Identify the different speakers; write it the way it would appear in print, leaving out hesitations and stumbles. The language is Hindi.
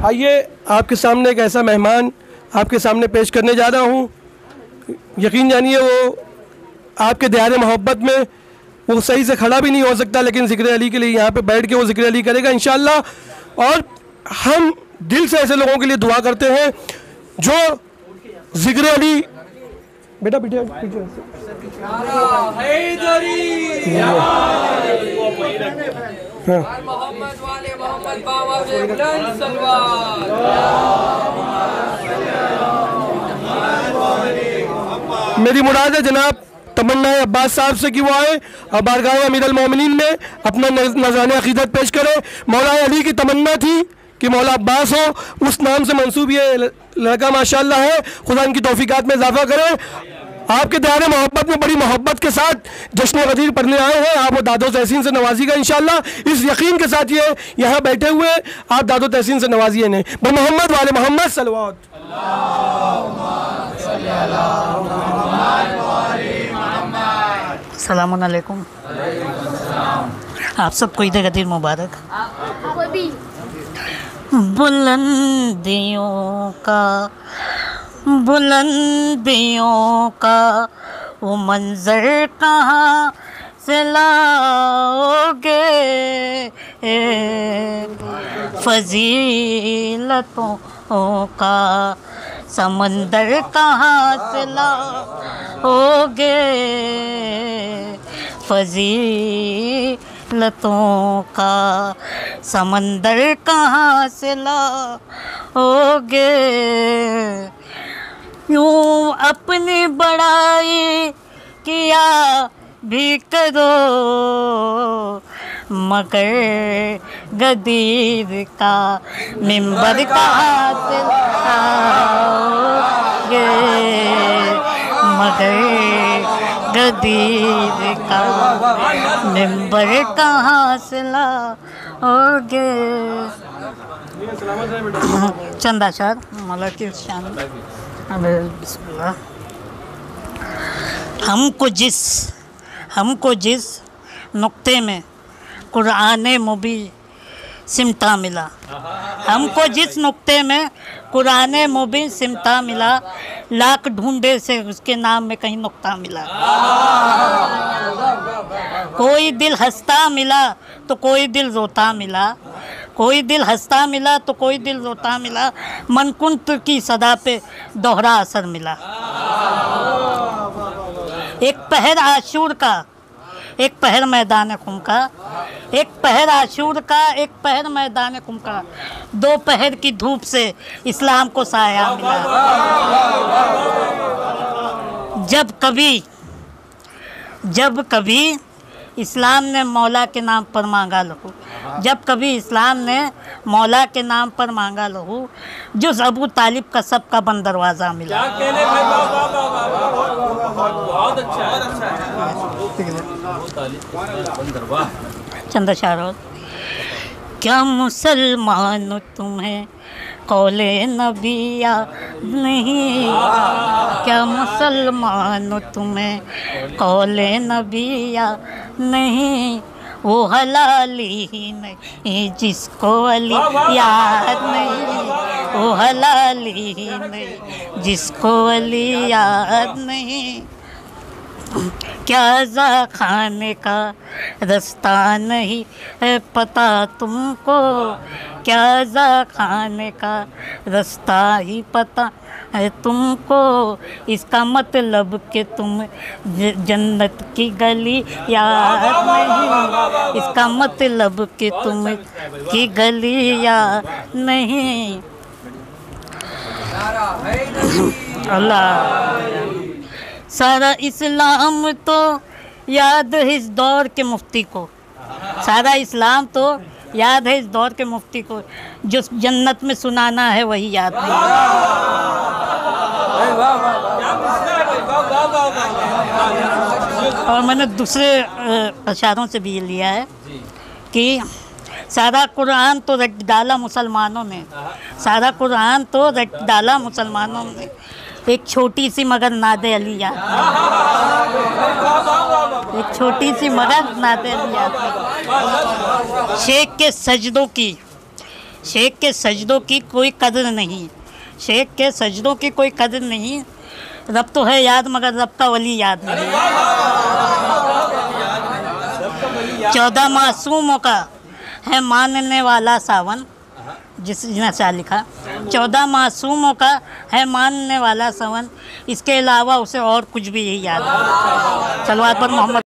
Speaker 1: आइए आपके सामने एक ऐसा मेहमान आपके सामने पेश करने जा रहा हूँ। यकीन जानिए वो आपके दायरे मोहब्बत में वो सही से खड़ा भी नहीं हो सकता, लेकिन ज़िक्र अली के लिए यहाँ पे बैठ के वो ज़िक्र अली करेगा इंशाअल्लाह। और हम दिल से ऐसे लोगों के लिए दुआ करते हैं जो ज़िक्र अली बेटा पीछे मेरी मुराद है जनाब तमन्ना अब्बास साहब से कि वो आए और बारगाह अमीर अल मोमिनीन में अपना नज़राने अक़ीदत पेश करे। मौला अली की तमन्ना थी कि मौला अब्बास हो, उस नाम से मंसूब ये लड़का माशाअल्लाह है। खुदा इनकी तौफीकात में इजाफा करे। आपके दायरे मोहब्बत में बड़ी मोहब्बत के साथ जश्न गदीर पढ़ने आए हैं। आप वो दादो तहसीन से नवाजिएगा इंशाअल्लाह। इस यकीन के साथ ये यहाँ बैठे हुए आप दादो तहसीन से नवाजिए ने मोहम्मद वाले मोहम्मद सल्लल्लाहु
Speaker 2: अस्सलामु अलैकुम। आप सबको ईद गदीर मुबारक। बुलंदियों का वो मंजर कहाँ से लाओगे, फजीलतों का समंदर कहाँ से लाओगे, फजीलतों का समंदर कहाँ से लाओगे। यूँ अपनी बड़ाई किया भी करो, मगर गदीर का मिंबर कहाँ से लाओगे, मगर गदीर का मिंबर कहाँ से लाओगे। चंद अशार मौला की शान। हमको जिस नुक्ते में कुरान मुबीन सिमटा मिला, हमको जिस नुक्ते में कुरान मुबीन सिमटा मिला, लाख ढूंढे से उसके नाम में कहीं नुक्ता मिला। कोई दिल हंसता मिला तो कोई दिल रोता मिला, कोई दिल हंसता मिला तो कोई दिल रोता मिला, मनकुंत की सदा पे दोहरा असर मिला। एक पहर आशूर का, एक पहर मैदान खुम का, एक पहर आशूर का, एक पहर मैदान खुम का, दो पहर की धूप से इस्लाम को साया मिला। जब कभी इस्लाम ने मौला के नाम पर मांगा लहू, जब कभी इस्लाम ने मौला के नाम पर मांगा लहू, जो अबू तालिब का सबका बंद दरवाज़ा मिला। चंद शारों। क्या मुसलमान तुम्हें कौले नबिया नहीं, क्या मुसलमान तुम्हें कौले नबिया नहीं, वो हलाली ही नहीं जिसको अली याद नहीं, वो हलाली ही नहीं जिसको अली याद नहीं। क्या ज़ा खाने का रास्ता नहीं है पता तुमको, क्या ज़ा खाने का रास्ता ही पता है तुमको, इसका मतलब कि तुम जन्नत की गली याद नहीं, इसका मतलब कि तुम की गली याद नहीं। अल्लाह। सारा इस्लाम तो याद है इस दौर के मुफ्ती को, सारा इस्लाम तो याद है इस दौर के मुफ्ती को, जो जन्नत में सुनाना है वही याद नहीं। और मैंने दूसरे अशारों से भी ये लिया है कि सारा कुरान तो रट डाला मुसलमानों ने, सारा कुरान तो रट डाला मुसलमानों ने, एक छोटी सी मगर नादे अली याद, एक छोटी सी मगर नादे अली याद। शेख के सजदों की शेख के सजदों की कोई कदर नहीं, शेख के सजदों की कोई कदर नहीं, रब तो है याद मगर रब का वली याद नहीं। 14 मासूमों का है मानने वाला सावन, जिसने सा लिखा 14 मासूमों का है मानने वाला सावन, इसके अलावा उसे और कुछ भी यही याद है। सलवात पर मोहम्मद।